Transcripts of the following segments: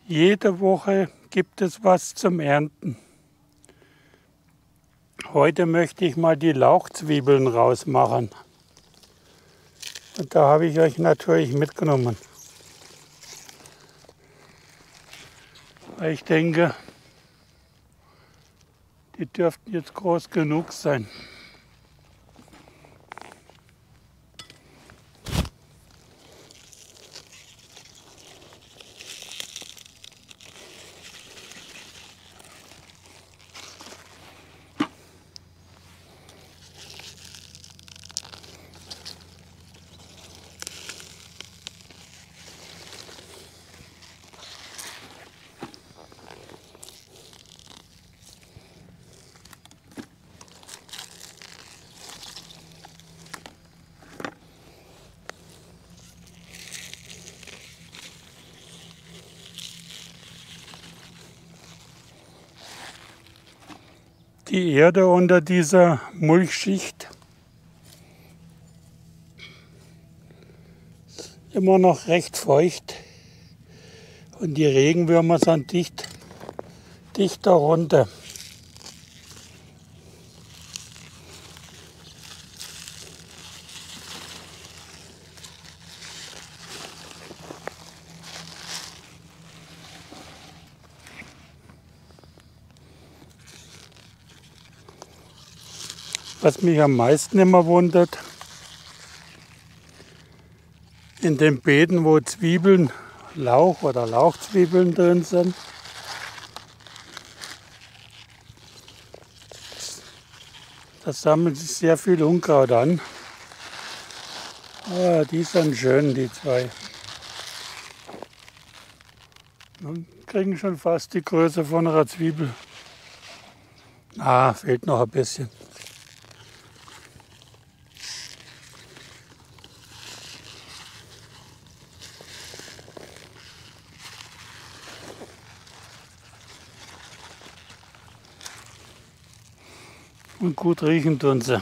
Jede Woche gibt es was zum Ernten. Heute möchte ich mal die Lauchzwiebeln rausmachen. Und da habe ich euch natürlich mitgenommen. Weil ich denke, die dürften jetzt groß genug sein. Die Erde unter dieser Mulchschicht ist immer noch recht feucht und die Regenwürmer sind dicht darunter. Was mich am meisten immer wundert, in den Beeten, wo Zwiebeln, Lauch oder Lauchzwiebeln drin sind, da sammelt sich sehr viel Unkraut an. Ah, die sind schön, die zwei. Und kriegen schon fast die Größe von einer Zwiebel. Ah, fehlt noch ein bisschen. Und gut riechen tun sie.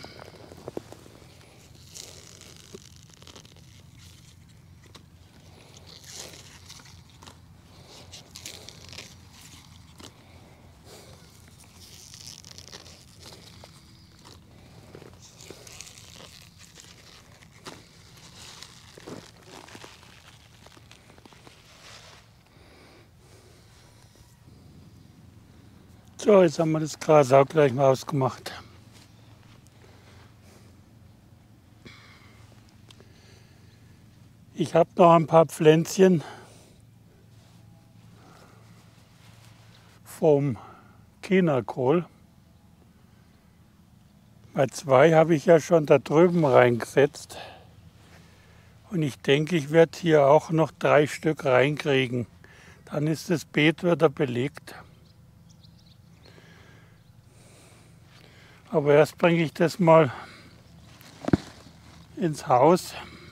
So, jetzt haben wir das Gras auch gleich mal ausgemacht. Ich habe noch ein paar Pflänzchen vom Chinakohl. Bei zwei habe ich ja schon da drüben reingesetzt. Und ich denke, ich werde hier auch noch 3 Stück reinkriegen. Dann ist das Beet wieder belegt. Aber erst bringe ich das mal ins Haus.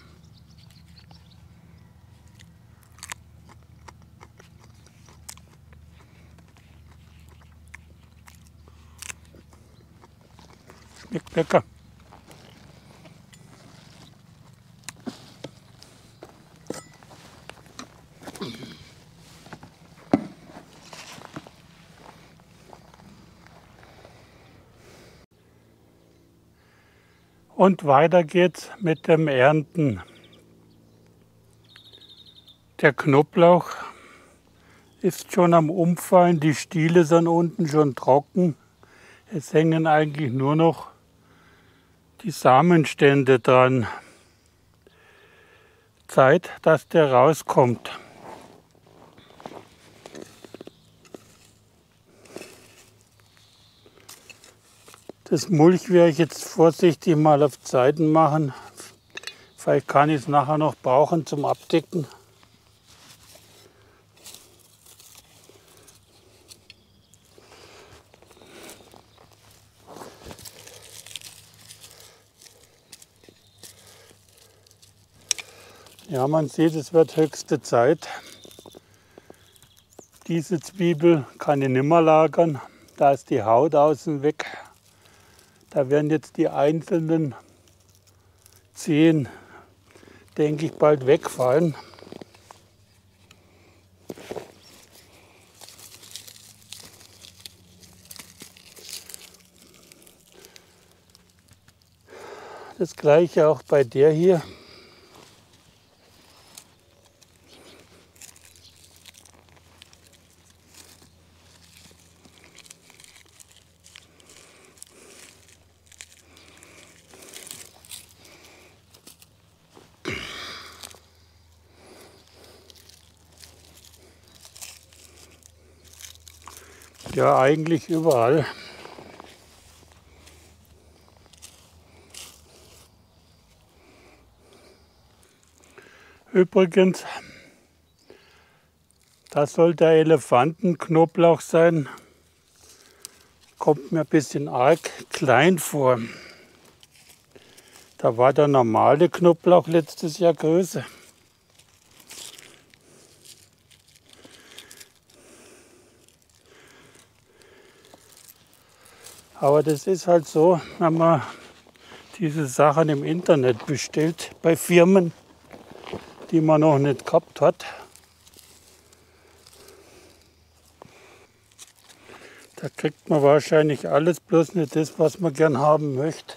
Schmeckt lecker. Und weiter geht's mit dem Ernten. Der Knoblauch ist schon am Umfallen, die Stiele sind unten schon trocken. Es hängen eigentlich nur noch die Samenstände dran. Zeit, dass der rauskommt. Das Mulch werde ich jetzt vorsichtig mal auf Seiten machen. Vielleicht kann ich es nachher noch brauchen zum Abdecken. Ja, man sieht, es wird höchste Zeit. Diese Zwiebel kann ich nicht mehr lagern. Da ist die Haut außen weg. Da werden jetzt die einzelnen Zehen, denke ich, bald wegfallen. Das gleiche auch bei der hier. Ja, eigentlich überall. Übrigens, das soll der Elefantenknoblauch sein. Kommt mir ein bisschen arg klein vor. Da war der normale Knoblauch letztes Jahr größer. Aber das ist halt so, wenn man diese Sachen im Internet bestellt, bei Firmen, die man noch nicht gehabt hat. Da kriegt man wahrscheinlich alles, bloß nicht das, was man gern haben möchte.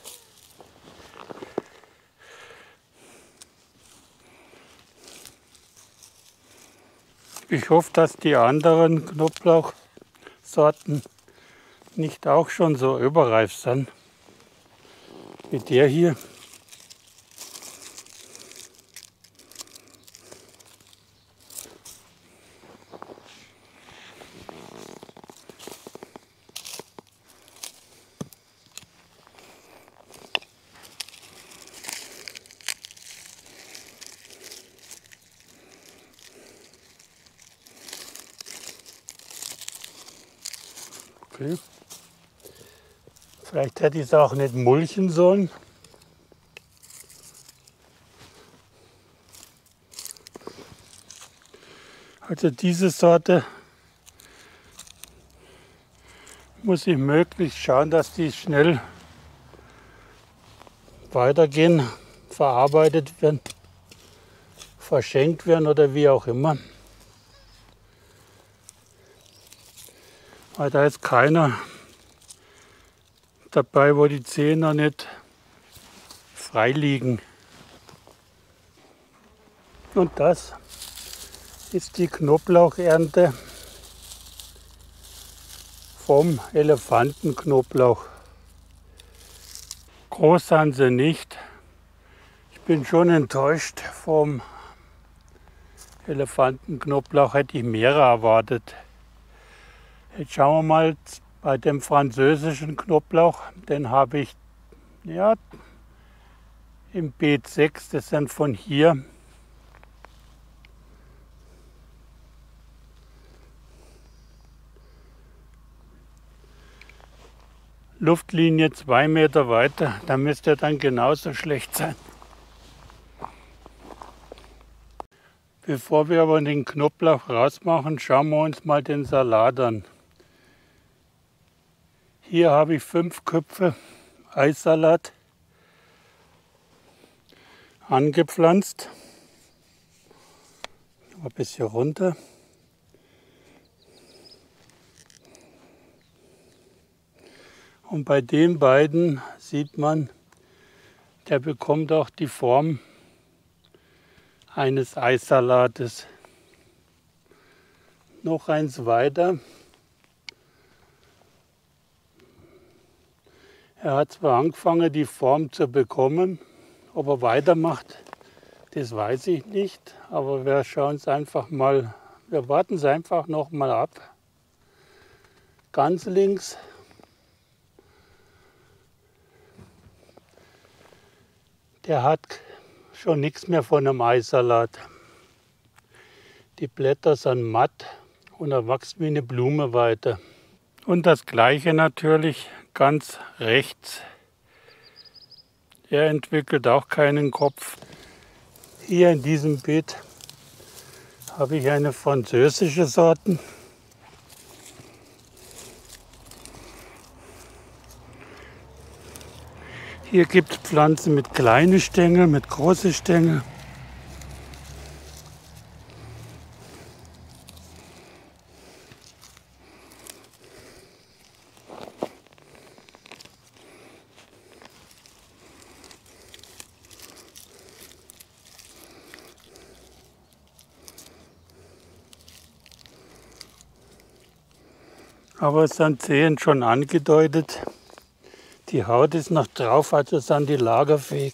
Ich hoffe, dass die anderen Knoblauchsorten nicht auch schon so überreif sind wie der hier. Okay. Vielleicht hätte ich es auch nicht mulchen sollen. Also diese Sorte muss ich möglichst schauen, dass die schnell weitergehen, verarbeitet werden, verschenkt werden oder wie auch immer. Weil da ist keiner dabei, wo die Zehen noch nicht frei liegen. Und das ist die Knoblauchernte vom Elefantenknoblauch. Groß sind sie nicht. Ich bin schon enttäuscht vom Elefantenknoblauch, hätte ich mehrere erwartet. Jetzt schauen wir mal bei dem französischen Knoblauch, den habe ich ja, im Beet 6, das sind von hier. Luftlinie 2 Meter weiter, da müsste er dann genauso schlecht sein. Bevor wir aber den Knoblauch rausmachen, schauen wir uns mal den Salat an. Hier habe ich 5 Köpfe Eissalat angepflanzt. Ein bisschen runter. Und bei den beiden sieht man, der bekommt auch die Form eines Eissalates. Noch eins weiter. Er hat zwar angefangen, die Form zu bekommen, ob er weitermacht, das weiß ich nicht. Aber wir schauen es einfach mal, wir warten es einfach noch mal ab. Ganz links. Der hat schon nichts mehr von einem Eissalat. Die Blätter sind matt und er wächst wie eine Blume weiter. Und das gleiche natürlich ganz rechts. Er entwickelt auch keinen Kopf. Hier in diesem Beet habe ich eine französische Sorte. Hier gibt es Pflanzen mit kleinen Stängeln, mit großen Stängeln. Aber es sind Zehen schon angedeutet. Die Haut ist noch drauf, also sind die lagerfähig.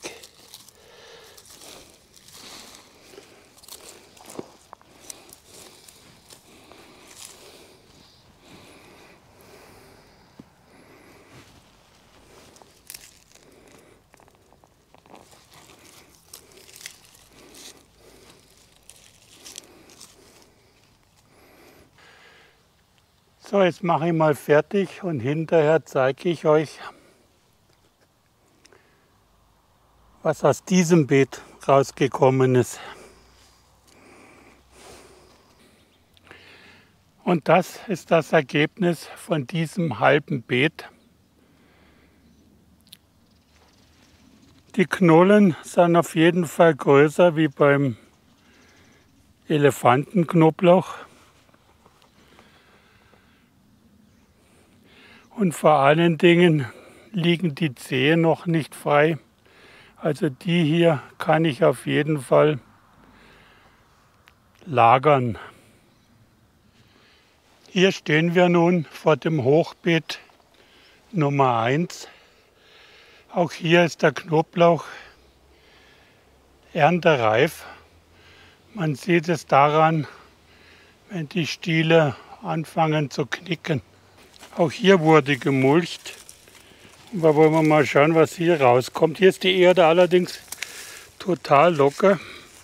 So, jetzt mache ich mal fertig und hinterher zeige ich euch, was aus diesem Beet rausgekommen ist. Und das ist das Ergebnis von diesem halben Beet. Die Knollen sind auf jeden Fall größer wie beim Elefantenknoblauch. Und vor allen Dingen liegen die Zehen noch nicht frei. Also die hier kann ich auf jeden Fall lagern. Hier stehen wir nun vor dem Hochbeet Nummer 1. Auch hier ist der Knoblauch erntereif. Man sieht es daran, wenn die Stiele anfangen zu knicken. Auch hier wurde gemulcht. Und da wollen wir mal schauen, was hier rauskommt. Hier ist die Erde allerdings total locker.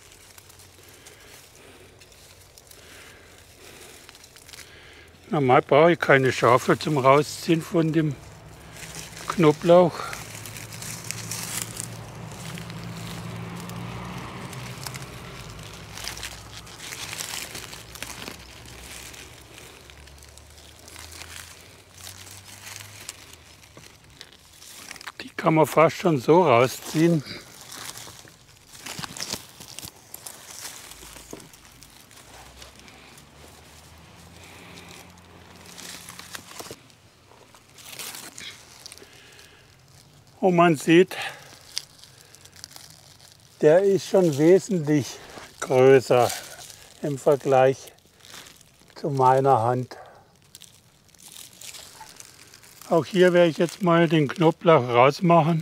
Normal brauche ich keine Schaufel zum Rausziehen von dem Knoblauch. Die kann man fast schon so rausziehen. Und man sieht, der ist schon wesentlich größer im Vergleich zu meiner Hand. Auch hier werde ich jetzt mal den Knoblauch rausmachen.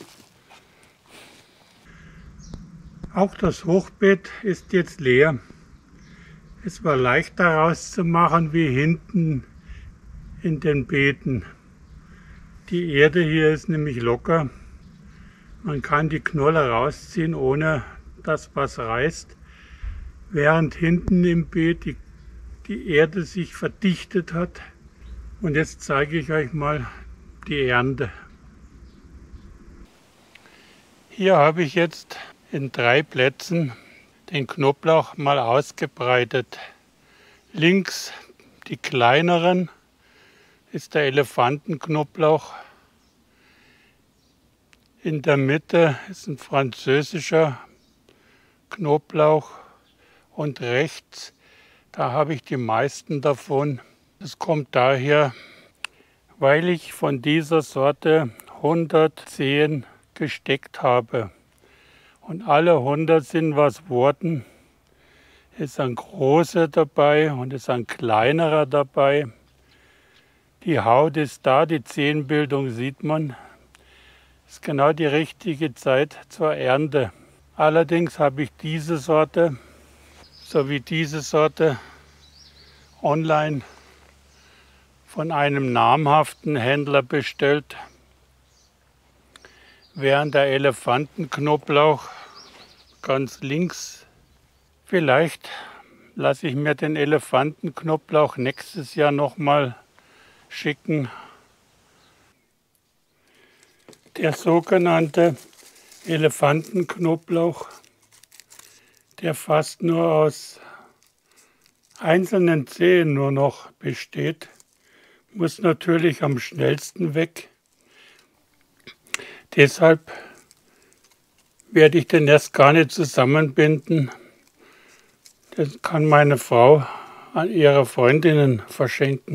Auch das Hochbeet ist jetzt leer. Es war leichter rauszumachen wie hinten in den Beeten. Die Erde hier ist nämlich locker. Man kann die Knolle rausziehen, ohne dass was reißt. Während hinten im Beet die Erde sich verdichtet hat. Und jetzt zeige ich euch mal die Ernte. Hier habe ich jetzt in 3 Plätzen den Knoblauch mal ausgebreitet. Links die kleineren ist der Elefantenknoblauch. In der Mitte ist ein französischer Knoblauch und rechts, da habe ich die meisten davon. Das kommt daher, weil ich von dieser Sorte 100 Zehen gesteckt habe. Und alle 100 sind was worden. Ist ein großer dabei und ist ein kleinerer dabei. Die Haut ist da, die Zehenbildung sieht man. Ist genau die richtige Zeit zur Ernte. Allerdings habe ich diese Sorte sowie diese Sorte online von einem namhaften Händler bestellt, während der Elefantenknoblauch ganz links. Vielleicht lasse ich mir den Elefantenknoblauch nächstes Jahr nochmal schicken. Der sogenannte Elefantenknoblauch, der fast nur aus einzelnen Zehen nur noch besteht, muss natürlich am schnellsten weg. Deshalb werde ich den erst gar nicht zusammenbinden. Das kann meine Frau an ihre Freundinnen verschenken.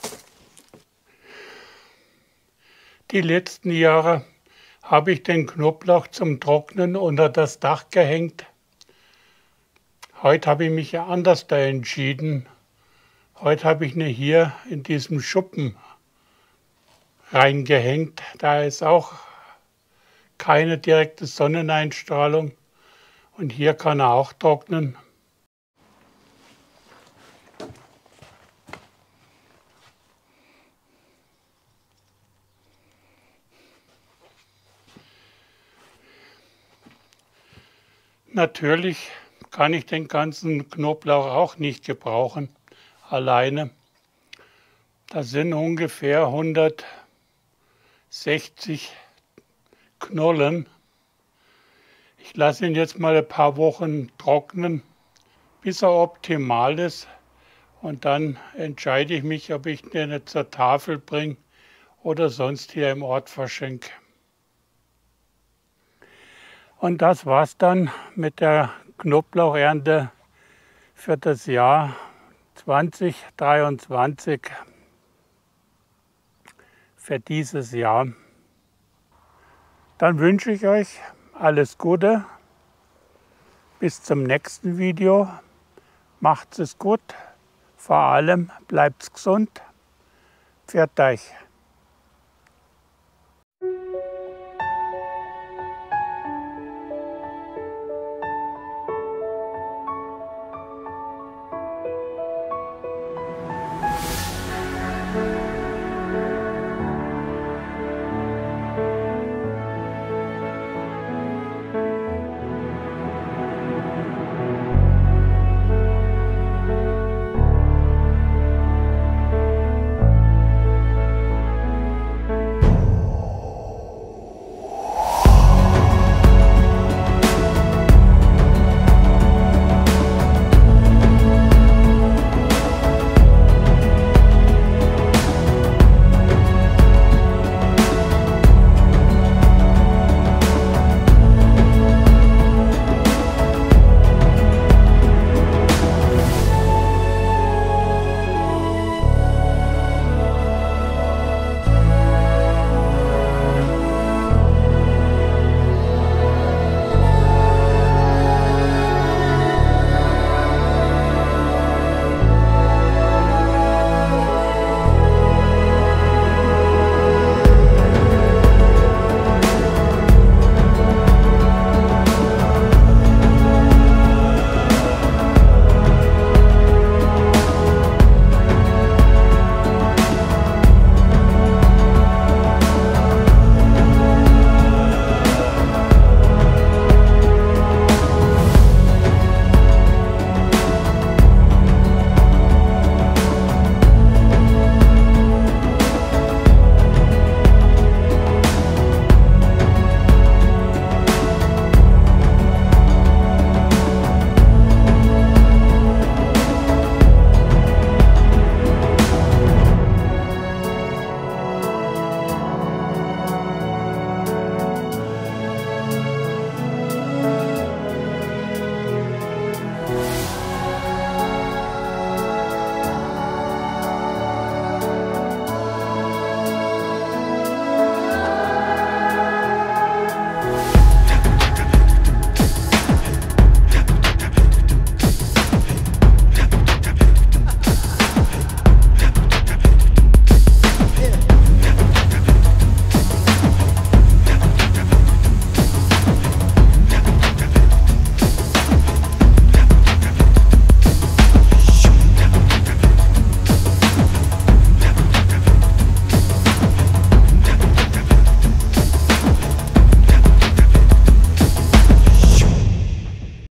Die letzten Jahre habe ich den Knoblauch zum Trocknen unter das Dach gehängt. Heute habe ich mich ja anders da entschieden. Heute habe ich ihn hier in diesem Schuppen reingehängt. Da ist auch keine direkte Sonneneinstrahlung und hier kann er auch trocknen. Natürlich kann ich den ganzen Knoblauch auch nicht gebrauchen, alleine. Das sind ungefähr 160 Knollen. Ich lasse ihn jetzt mal ein paar Wochen trocknen, bis er optimal ist. Und dann entscheide ich mich, ob ich den zur Tafel bringe oder sonst hier im Ort verschenke. Und das war's dann mit der Knoblauchernte für das Jahr 2023, für dieses Jahr. Dann wünsche ich euch alles Gute. Bis zum nächsten Video. Macht's es gut. Vor allem bleibt's gesund. Pfiat euch.